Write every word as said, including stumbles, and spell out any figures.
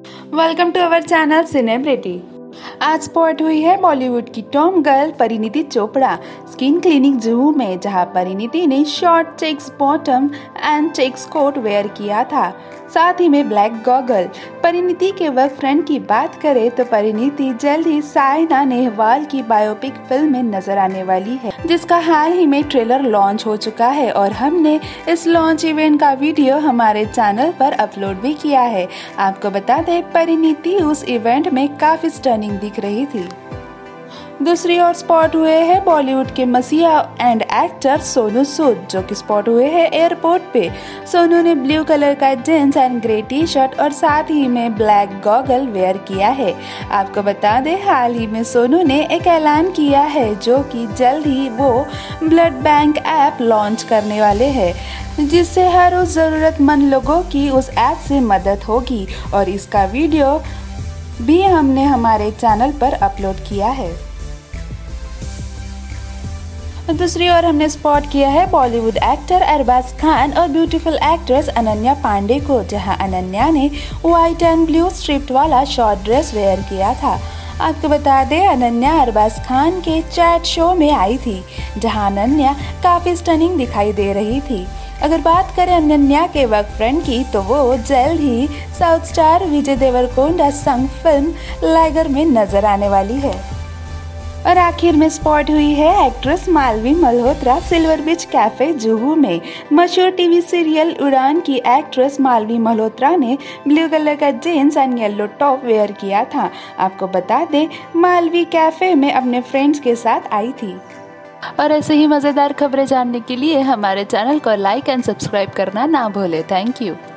Welcome to our channel Cinebrity. आज spot हुई है बॉलीवुड की top girl Parineeti Chopra skin clinic Juhu में, जहां परिणीति ने short checks bottom and checks coat wear किया था, साथ ही में ब्लैक गॉगल। परिणीति के वर्क फ्रेंड की बात करें तो परिणीति जल्द ही साइना नेहवाल की बायोपिक फिल्म में नजर आने वाली है, जिसका हाल ही में ट्रेलर लॉन्च हो चुका है और हमने इस लॉन्च इवेंट का वीडियो हमारे चैनल पर अपलोड भी किया है। आपको बता दें, परिणीति उस इवेंट में काफी स्टनिंग दिख रही थी। दूसरी ओर स्पॉट हुए हैं बॉलीवुड के मसीहा एंड एक्टर सोनू सूद, जो कि स्पॉट हुए हैं एयरपोर्ट पे। सोनू ने ब्लू कलर का jeans and grey T shirt और साथ ही में ब्लैक गॉगल वेयर किया है। आपको बता दें, हाल ही में सोनू ने एक ऐलान किया है जो कि जल्द ही वो ब्लड बैंक ऐप लॉन्च करने वाले हैं, जिससे हर उस जरूरतमंद लोगों की उस ऐप से मदद होगी और इसका वीडियो भी हमने हमारे चैनल पर अपलोड किया है। दूसरी ओर हमने स्पॉट किया है बॉलीवुड एक्टर अरबाज खान और ब्यूटीफुल एक्ट्रेस अनन्या पांडे को, जहां अनन्या ने व्हाइट एंड ब्लू स्ट्रिप्ड वाला शॉर्ट ड्रेस वेयर किया था। आपको बता दें, अनन्या अरबाज खान के चैट शो में आई थी, जहां अनन्या काफी स्टनिंग दिखाई दे रही थी। अगर बात करें अनन्या के वर्क फ्रेंड की, तो वो जल्द ही साउथ स्टार विजय देवरकोंडा संग फिल्म लाइगर में नजर आने वाली है। और आखिर में स्पॉट हुई है actress Malvi Malhotra silver beach cafe Juhu में। मशहूर टीवी सीरियल उड़ान की एक्ट्रेस मालवी मल्होत्रा ने ब्लू कलर का jeans and yellow top wear किया था। आपको बता दें, मालवी कैफे में अपने फ्रेंड्स के साथ आई थी। और ऐसे ही मज़ेदार खबरें जानने के लिए हमारे चैनल को लाइक एंड सब्सक्राइब करना ना भूलें। Thank you.